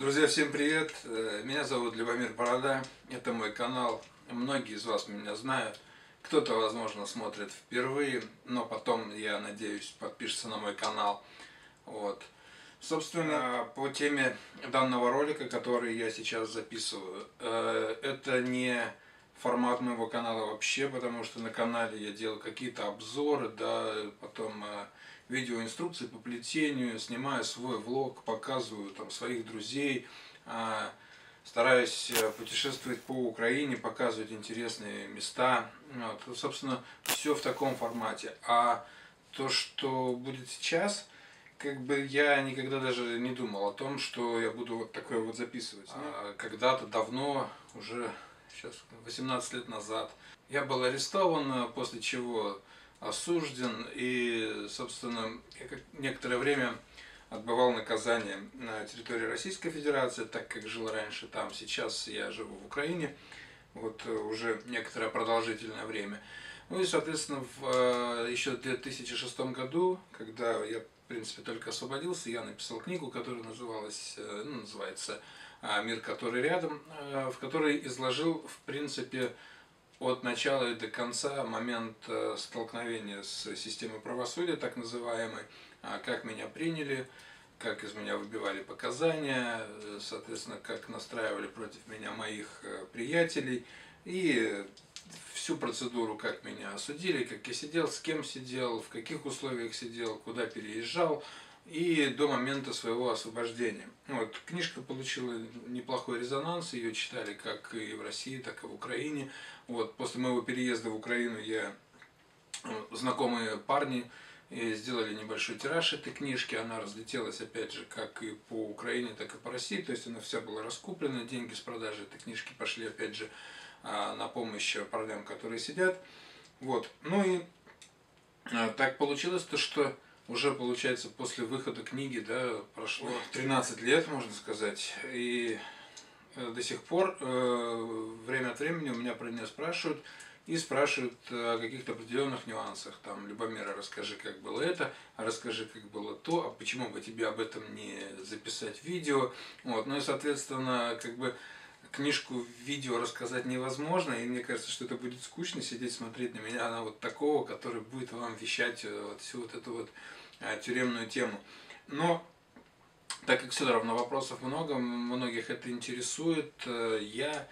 Друзья, всем привет! Меня зовут Любомир Борода, это мой канал. Многие из вас меня знают. Кто-то, возможно, смотрит впервые, но потом, я надеюсь, подпишется на мой канал. Вот. Собственно, по теме данного ролика, который я сейчас записываю, это не формат моего канала вообще, потому что на канале я делаю какие-то обзоры, да, потом видеоинструкции по плетению, снимаю свой влог, показываю там своих друзей, стараюсь путешествовать по Украине, показывать интересные места. Вот. Собственно, все в таком формате. А то, что будет сейчас, как бы я никогда даже не думал о том, что я буду вот такое вот записывать. Когда-то давно, уже сейчас 18 лет назад, я был арестован, после чего осужден, и, собственно, я некоторое время отбывал наказание на территории Российской Федерации, так как жил раньше там. Сейчас я живу в Украине, вот уже некоторое продолжительное время. Ну и, соответственно, еще в 2006 году, когда я, в принципе, только освободился, я написал книгу, которая называется «Мир, который рядом», в которой изложил, в принципе, от начала и до конца момент столкновения с системой правосудия, так называемой, как меня приняли, как из меня выбивали показания, соответственно, как настраивали против меня моих приятелей, и всю процедуру, как меня осудили, как я сидел, с кем сидел, в каких условиях сидел, куда переезжал, и до момента своего освобождения. Вот, книжка получила неплохой резонанс, ее читали как и в России, так и в Украине. Вот, после моего переезда в Украину знакомые парни сделали небольшой тираж этой книжки, она разлетелась опять же как и по Украине, так и по России, то есть она вся была раскуплена, деньги с продажи этой книжки пошли опять же на помощь парням, которые сидят. Вот. Ну и так получилось, что уже, получается, после выхода книги, да, прошло 13 лет, можно сказать, и до сих пор время от времени у меня про нее спрашивают, и спрашивают о каких-то определенных нюансах. Там, Любомира, расскажи, как было это, а расскажи, как было то, а почему бы тебе об этом не записать видео. Вот. Ну и, соответственно, как бы книжку в видео рассказать невозможно, и мне кажется, что это будет скучно сидеть, смотреть на меня, на вот такого, который будет вам вещать вот всю вот эту вот тюремную тему. Но так как все равно вопросов много, многих это интересует, я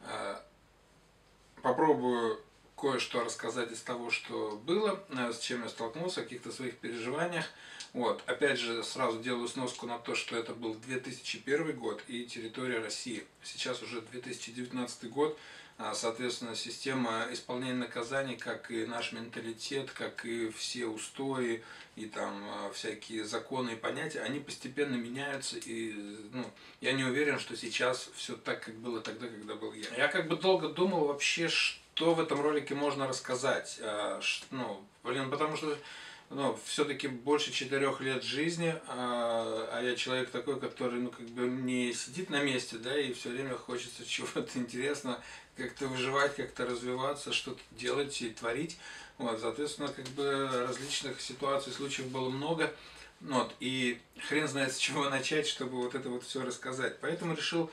попробую кое-что рассказать из того, что было, с чем я столкнулся, о каких-то своих переживаниях. Вот. Опять же, сразу делаю сноску на то, что это был 2001 год и территория России. Сейчас уже 2019 год, соответственно, система исполнения наказаний, как и наш менталитет, как и все устои, и там всякие законы и понятия, они постепенно меняются, и я не уверен, что сейчас все так, как было тогда, когда был я. Я как бы долго думал вообще, что в этом ролике можно рассказать. Потому что все-таки больше 4 лет жизни, а я человек такой, который, как бы не сидит на месте, да, и все время хочется чего-то интересного, как-то выживать, как-то развиваться, что-то делать и творить. Вот, соответственно, как бы различных ситуаций, случаев было много. Вот, и хрен знает, с чего начать, чтобы вот это вот все рассказать. Поэтому решил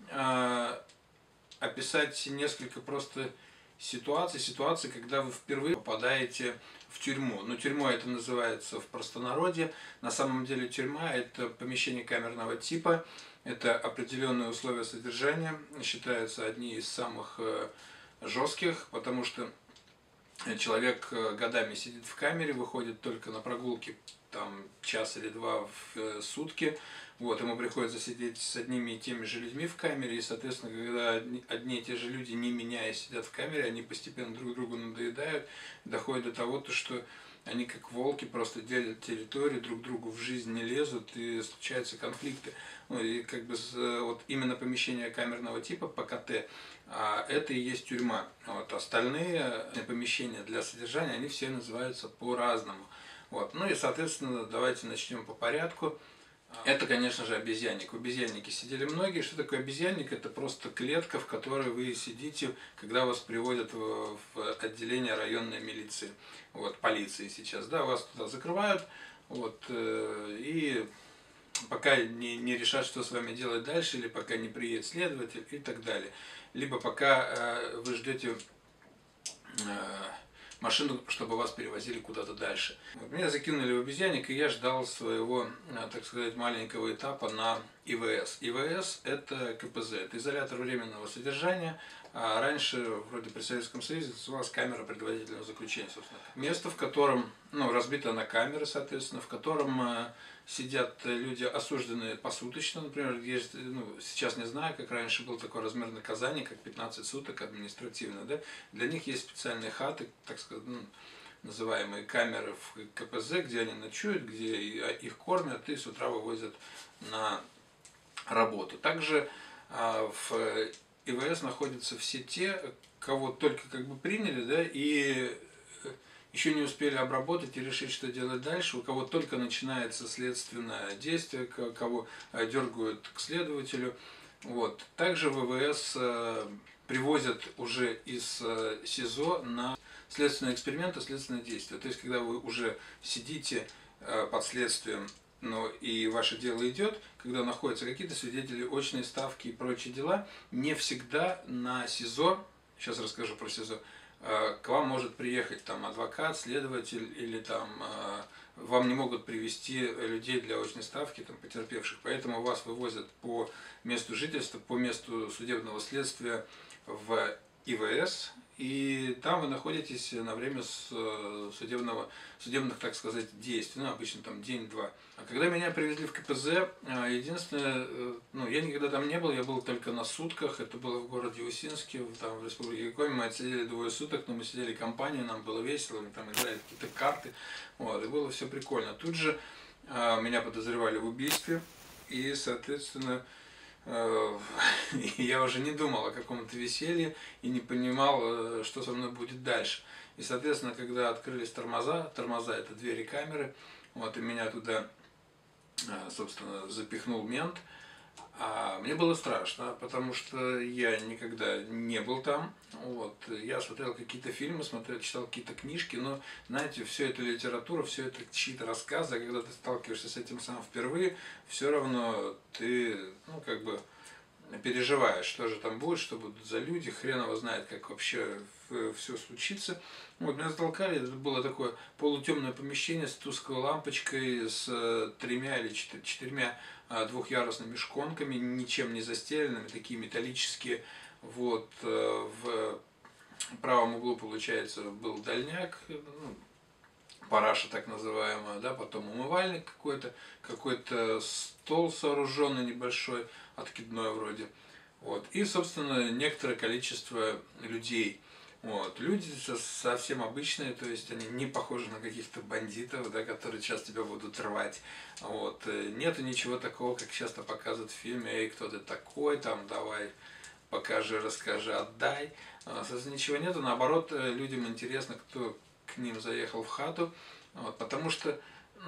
описать несколько просто ситуаций, когда вы впервые попадаете в тюрьму. Но тюрьмой это называется в простонародье. На самом деле тюрьма – это помещение камерного типа, это определенные условия содержания, считаются одни из самых жестких, потому что человек годами сидит в камере, выходит только на прогулки там час или два в сутки. Вот, ему приходится сидеть с одними и теми же людьми в камере, и, соответственно, когда одни и те же люди, не меняясь, сидят в камере, они постепенно друг другу надоедают, доходит до того, что они как волки просто делят территорию, друг другу в жизнь не лезут, и случаются конфликты. И как бы вот именно помещение камерного типа, ПКТ, это и есть тюрьма. Вот, остальные помещения для содержания, они все называются по-разному. Вот. Ну и, соответственно, давайте начнем по порядку. Это, конечно же, обезьянник. В обезьяннике сидели многие. Что такое обезьянник? Это просто клетка, в которой вы сидите, когда вас приводят в отделение районной милиции, вот, полиции сейчас. Да, вас туда закрывают, вот, и пока не решат, что с вами делать дальше, или пока не приедет следователь и так далее. Либо пока вы ждете машину, чтобы вас перевозили куда-то дальше. Вот, меня закинули в обезьянник, и я ждал своего, так сказать, маленького этапа на ИВС. ИВС – это КПЗ, это изолятор временного содержания. А раньше, вроде при Советском Союзе, называлась камера предварительного заключения, собственно. Место, в котором, разбито на камеры, соответственно, в котором сидят люди, осужденные посуточно, например, есть, сейчас не знаю, как раньше был такой размер наказания, как 15 суток административно, да? Для них есть специальные хаты, так сказать, называемые камеры в КПЗ, где они ночуют, где их кормят и с утра вывозят на работу. Также в ИВС находятся все те, кого только приняли, да, и еще не успели обработать и решить, что делать дальше, у кого только начинается следственное действие, кого дергают к следователю. Вот. Также в ИВС привозят уже из СИЗО на следственные эксперименты, следственное действие. То есть, когда вы уже сидите под следствием, но и ваше дело идет, когда находятся какие-то свидетели, очные ставки и прочие дела, не всегда на СИЗО, сейчас расскажу про СИЗО, к вам может приехать там адвокат, следователь, или там вам не могут привести людей для очной ставки, там, потерпевших, поэтому вас вывозят по месту жительства, по месту судебного следствия в ИВС, и там вы находитесь на время судебных, так сказать, действий, обычно там день-два. А когда меня привезли в КПЗ, единственное, я никогда там не был, я был только на сутках, это было в городе Усинске, там в Республике Коми, мы отсидели 2 суток, но мы сидели компанией, нам было весело, мы там играли какие-то карты, вот, и было все прикольно. Тут же меня подозревали в убийстве, и, соответственно, я уже не думал о каком-то веселье и не понимал, что со мной будет дальше. И, соответственно, когда открылись тормоза это двери камеры, вот, и меня туда, собственно, запихнул мент, мне было страшно, потому что я никогда не был там. Вот. Я смотрел какие-то фильмы, читал какие-то книжки, но, знаете, всю эту литературу, все это чьи-то рассказы, а когда ты сталкиваешься с этим сам впервые, все равно ты, переживаешь, что же там будет, что будут за люди, хрен его знает, как вообще все случится. Вот, меня затолкали, это было такое полутемное помещение с тусклой лампочкой, с 3 или 4 двухъярусными шконками, ничем не застеленными, такие металлические. Вот, в правом углу, получается, был дальняк, параша так называемая, да, потом умывальник какой-то стол сооруженный небольшой, откидной вроде. Вот. И, собственно, некоторое количество людей. Вот. Люди совсем обычные, то есть они не похожи на каких-то бандитов, да, которые сейчас тебя будут рвать. Вот. Нету ничего такого, как часто показывают в фильме: «Эй, кто ты такой, там, давай, покажи, расскажи, отдай». Собственно, ничего нету, наоборот, людям интересно, кто к ним заехал в хату, вот, потому что,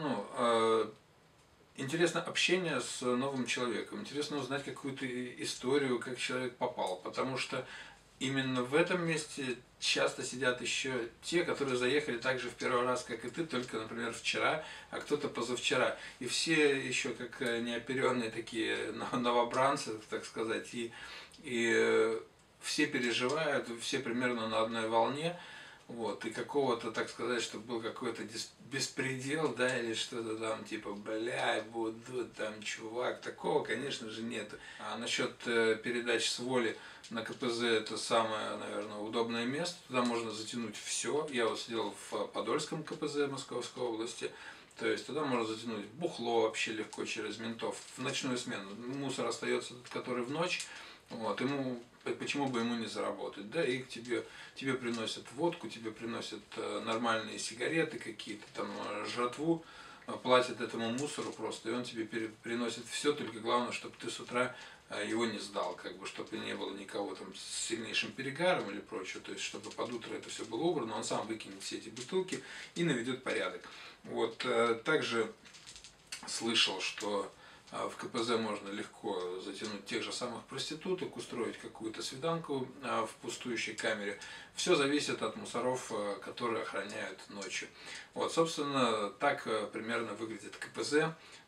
интересно общение с новым человеком, интересно узнать какую-то историю, как человек попал, потому что именно в этом месте часто сидят еще те, которые заехали так же в первый раз, как и ты, только, например, вчера, а кто-то позавчера. И все еще как неоперенные такие новобранцы, так сказать, и все переживают, все примерно на одной волне. Вот, и какого-то, так сказать, чтобы был какой-то беспредел, да, или что-то там, типа, бля, буду там, чувак, такого, конечно же, нету. А насчет передач с воли на КПЗ, это самое, наверное, удобное место, туда можно затянуть все. Я вот сидел в Подольском КПЗ Московской области, то есть туда можно затянуть бухло вообще легко через ментов в ночную смену. Мусор остается тот, который в ночь, вот, почему бы ему не заработать, да, и тебе приносят водку, тебе приносят нормальные сигареты какие-то, там, жратву, платят этому мусору просто, и он тебе приносит все, только главное, чтобы ты с утра его не сдал, чтобы не было никого там с сильнейшим перегаром или прочее, то есть чтобы под утро это все было убрано, он сам выкинет все эти бутылки и наведет порядок. Вот, также слышал, что в КПЗ можно легко затянуть тех же самых проституток, устроить какую-то свиданку в пустующей камере. Все зависит от мусоров, которые охраняют ночью. Вот, собственно, так примерно выглядит КПЗ.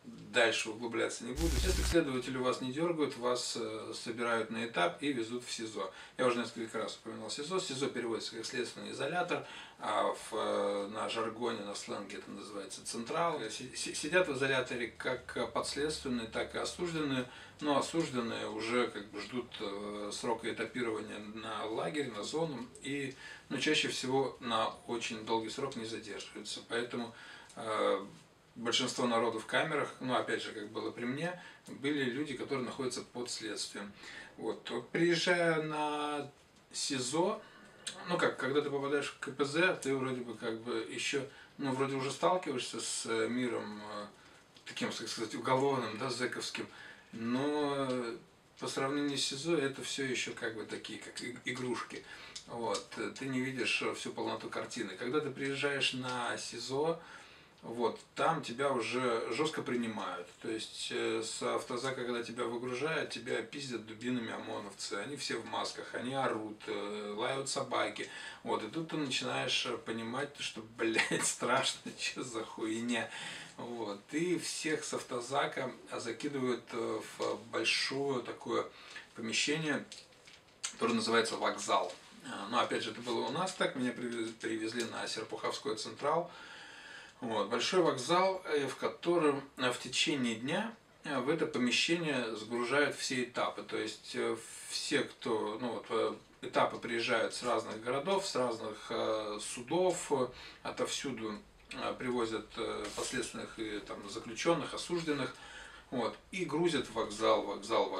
дальше углубляться не буду. Если следователи вас не дергают, вас собирают на этап и везут в СИЗО. Я уже несколько раз упоминал СИЗО. СИЗО переводится как следственный изолятор, а на жаргоне, на сленге это называется централ. Сидят в изоляторе как подследственные, так и осужденные. Но осужденные уже как бы ждут срока этапирования на лагерь, на зону. И чаще всего на очень долгий срок не задерживаются. Поэтому большинство народу в камерах, опять же, как было при мне, были люди, которые находятся под следствием. Вот. Приезжая на СИЗО, когда ты попадаешь в КПЗ, ты вроде бы еще, вроде уже сталкиваешься с миром таким, так сказать, уголовным, да, зэковским, но по сравнению с СИЗО это все еще такие, как игрушки. Вот. Ты не видишь всю полноту картины. Когда ты приезжаешь на СИЗО, там тебя уже жестко принимают. То есть с автозака, когда тебя выгружают, тебя пиздят дубинами ОМОНовцы. Они все в масках, они орут, лают собаки. И тут ты начинаешь понимать, что, блядь, страшно, что за хуйня. И всех с автозака закидывают в большое такое помещение, которое называется вокзал. Опять же, это было у нас так, меня привезли на Серпуховской централ. Большой вокзал, в котором в течение дня в это помещение сгружают все этапы. То есть все, кто, этапы приезжают с разных городов, с разных судов, отовсюду привозят подследственных и заключенных, осужденных. И грузят в вокзал.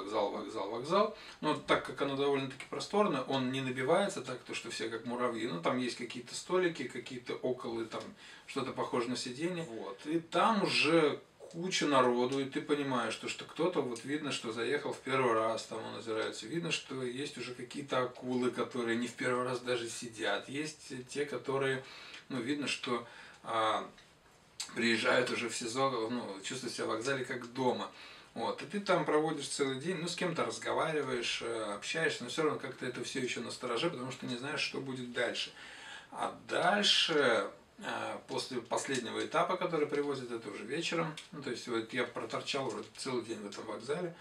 Но так как оно довольно-таки просторно, он не набивается так, что все как муравьи. Там есть какие-то столики, какие-то околы, что-то похожее на сиденье. И там уже куча народу, и ты понимаешь, что кто-то, видно, что заехал в первый раз, там он озирается. Видно, что есть уже какие-то акулы, которые не в первый раз даже сидят. Есть те, которые, видно, что приезжают уже в СИЗО, чувствуют себя в вокзале как дома. И ты там проводишь целый день, с кем-то разговариваешь, общаешься, но все равно как-то это все еще настороже, потому что не знаешь, что будет дальше. А дальше, после последнего этапа, который привозят, это уже вечером, то есть я проторчал вроде целый день в этом вокзале,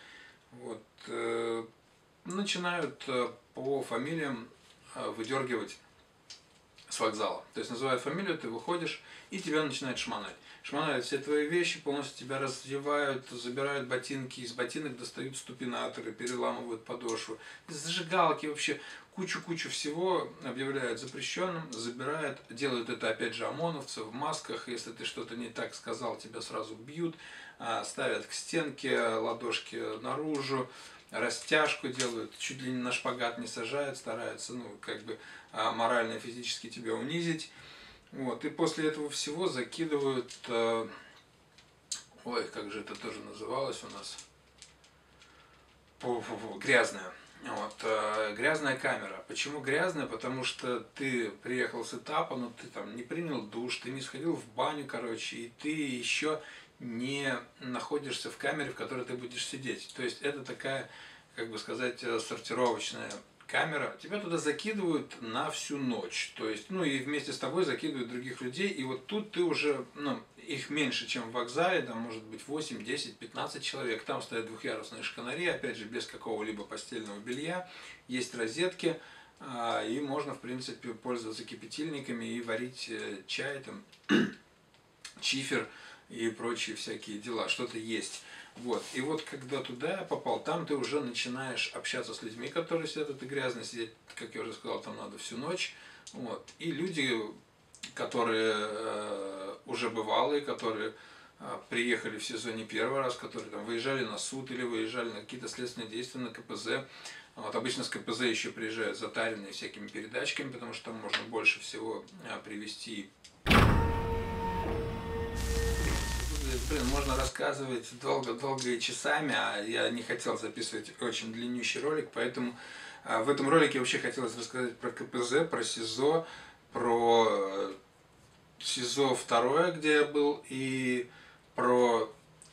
начинают по фамилиям выдергивать с вокзала. То есть называют фамилию, ты выходишь, и тебя начинают шмонать. Шмонают все твои вещи, полностью тебя раздевают, забирают ботинки, из ботинок достают ступинаторы, переламывают подошву. Зажигалки, вообще кучу всего объявляют запрещенным, забирают, делают это опять же ОМОНовцы в масках. Если ты что-то не так сказал, тебя сразу бьют, ставят к стенке, ладошки наружу, растяжку делают, чуть ли не на шпагат не сажают, стараются, морально и физически тебя унизить. И после этого всего закидывают, как же это тоже называлось у нас, грязная. Грязная камера. Почему грязная? Потому что ты приехал с этапа, но ты не принял душ, ты не сходил в баню, и ты еще не находишься в камере, в которой ты будешь сидеть. То есть это такая, сортировочная камера. Тебя туда закидывают на всю ночь. То есть, и вместе с тобой закидывают других людей. И тут ты уже, их меньше, чем в вокзале, там может быть 8, 10, 15 человек. Там стоят двухъярусные шканари, опять же, без какого-либо постельного белья. Есть розетки, и можно, в принципе, пользоваться кипятильниками и варить чай, чифер и прочие всякие дела. Что-то есть. И когда туда я попал, там ты уже начинаешь общаться с людьми, которые сидят, это грязно сидеть, как я уже сказал, там надо всю ночь. И люди, которые уже бывалые, которые приехали в СИЗО не первый раз, которые выезжали на суд или выезжали на какие-то следственные действия на КПЗ. Обычно с КПЗ еще приезжают затаренные всякими передачками, потому что там можно больше всего привезти. Можно рассказывать долго и часами, а я не хотел записывать очень длиннющий ролик, поэтому в этом ролике вообще хотелось рассказать про КПЗ, про СИЗО, про СИЗО 2, где я был, и про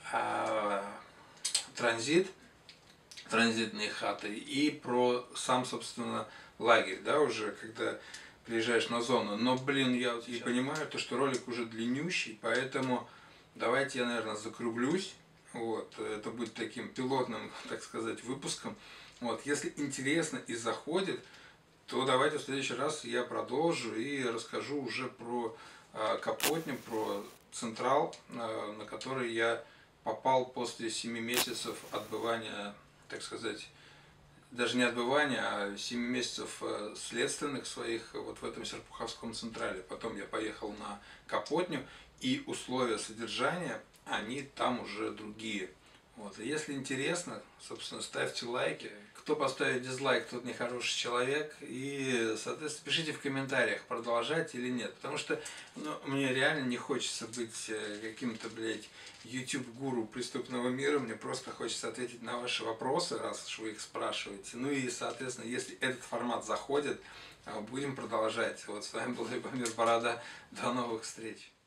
транзитные хаты, и про сам, собственно, лагерь, уже когда приезжаешь на зону. Но, я и понимаю, что ролик уже длиннющий, поэтому давайте я, наверное, закруглюсь. Вот, это будет таким пилотным, так сказать, выпуском. Вот, если интересно и заходит, то давайте в следующий раз я продолжу и расскажу уже про Капотню, про Централ, на который я попал после 7 месяцев отбывания, так сказать, даже не отбывания, а 7 месяцев следственных своих вот в этом Серпуховском Централе. Потом я поехал на Капотню, и условия содержания, они там уже другие. Вот. И если интересно, собственно, ставьте лайки. Кто поставит дизлайк, тот нехороший человек. И, соответственно, пишите в комментариях, продолжать или нет. Потому что мне реально не хочется быть каким-то, блядь, YouTube-гуру преступного мира. Мне просто хочется ответить на ваши вопросы, раз уж вы их спрашиваете. Ну и, соответственно, если этот формат заходит, будем продолжать. Вот с вами был Любомир Борода. До новых встреч.